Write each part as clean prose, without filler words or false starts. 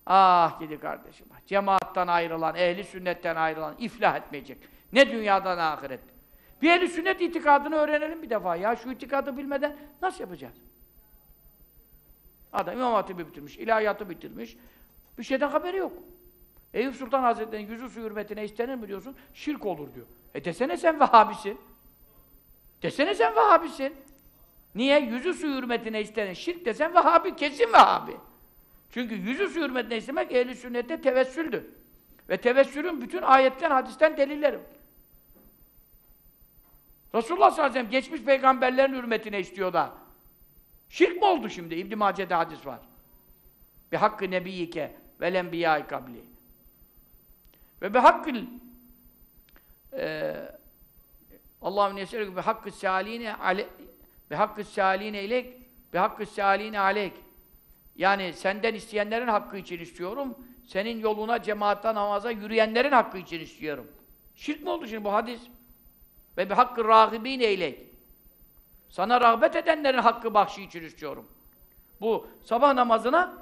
Ah gidi kardeşim, cemaattan ayrılan, ehli sünnetten ayrılan iflah etmeyecek. Ne dünyada ne ahirette. Bir ehli sünnet itikadını öğrenelim bir defa ya. Şu itikadı bilmeden nasıl yapacağız? Adam İmam Hatip'i bitirmiş, ilahiyatı bitirmiş. Bir şeyden haberi yok. Eyüp Sultan Hazretleri'nin yüzü su hürmetine istenir mi diyorsun? Şirk olur diyor. Desene sen Vehhabisin. Desene sen Vehhabisin. Niye? Yüzü su hürmetine istenen şirk desen Vehhabi, kesin Vehhabi. Çünkü yüzü su hürmetine istemek ehl-i sünnette tevessüldür. Ve tevessülün bütün ayetten, hadisten delilleri. Resulullah sallallahu aleyhi ve sellem geçmiş peygamberlerin hürmetine istiyor da. Şirk mi oldu şimdi? İbn-i Mace'de hadis var. Bi hakkı nebiyyike vel enbiyâi kabli. Ve bi hakkıl Allahümme neseluke bi hakkı sâline bi hakkı sâline ilek bi hakkı sâline aleyk. Yani senden isteyenlerin hakkı için istiyorum. Senin yoluna, cemaatta, namaza yürüyenlerin hakkı için istiyorum. Şirk mi oldu şimdi bu hadis? Ve bi hakkı râgibîne eylek. Sana rağbet edenlerin hakkı bahşi için istiyorum. Bu sabah namazına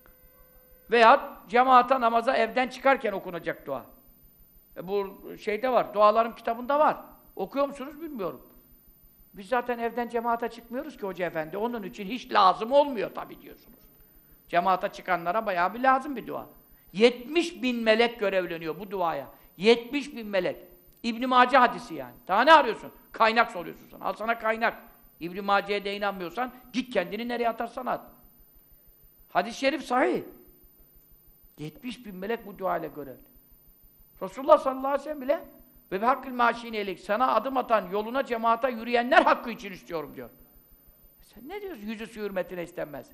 veya cemaata namaza evden çıkarken okunacak dua. Bu şeyde var, dualarım kitabında var. Okuyor musunuz bilmiyorum. Biz zaten evden cemaata çıkmıyoruz ki hoca efendi. Onun için hiç lazım olmuyor tabii diyorsunuz. Cemaata çıkanlara bayağı bir lazım bir dua. 70.000 melek görevleniyor bu duaya. 70.000 melek. İbn-i Mace hadisi yani. Daha ne arıyorsun? Kaynak soruyorsun sana. Al sana kaynak. İbn-i Mace'ye de inanmıyorsan git kendini nereye atarsan at. Hadis-i şerif sahih. 70.000 melek bu duayla görevli. Resulullah sallallahu aleyhi ve sellem bile ve bi hakkil maşineylik sana adım atan, yoluna, cemaata yürüyenler hakkı için istiyorum diyor. Sen ne diyorsun? Yüzü su hürmetine istenmez.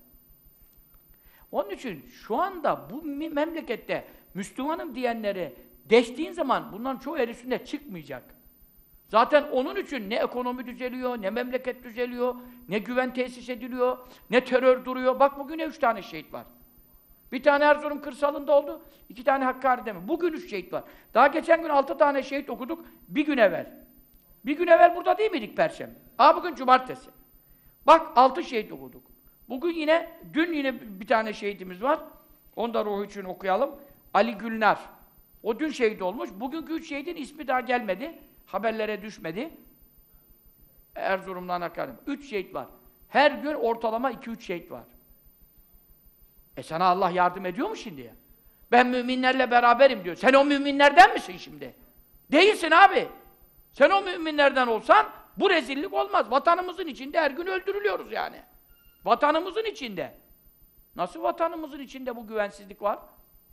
Onun için şu anda bu memlekette Müslümanım diyenleri deştiğin zaman bunların çoğu el üstünde çıkmayacak. Zaten onun için ne ekonomi düzeliyor, ne memleket düzeliyor, ne güven tesis ediliyor, ne terör duruyor. Bak bugün 3 tane şehit var. Bir tane Erzurum kırsalında oldu, 2 tane Hakkari'de mi? Bugün 3 şehit var. Daha geçen gün 6 tane şehit okuduk, bir gün evvel. Bir gün evvel burada değil miydik Perşembe? Bugün Cumartesi. Bak 6 şehit okuduk. Bugün yine, dün yine bir tane şehitimiz var. Onu da ruhu için okuyalım. Ali Gülnar. O dün şehit olmuş. Bugünkü 3 şehidin ismi daha gelmedi. Haberlere düşmedi. Erzurum'dan Hakkari. 3 şehit var. Her gün ortalama 2-3 şehit var. Sana Allah yardım ediyor mu şimdi ya? Ben müminlerle beraberim diyor. Sen o müminlerden misin şimdi? Değilsin abi. Sen o müminlerden olsan bu rezillik olmaz. Vatanımızın içinde her gün öldürülüyoruz yani. Vatanımızın içinde. Nasıl vatanımızın içinde bu güvensizlik var?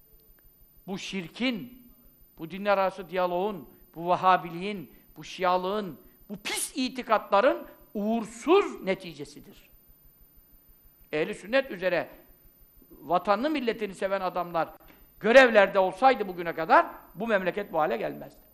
Bu şirkin, bu dinler arası diyaloğun, bu Vahhabiliğin, bu Şialığın, bu pis itikatların uğursuz neticesidir. Ehl-i sünnet üzere vatanını, milletini seven adamlar görevlerde olsaydı bugüne kadar bu memleket bu hale gelmezdi.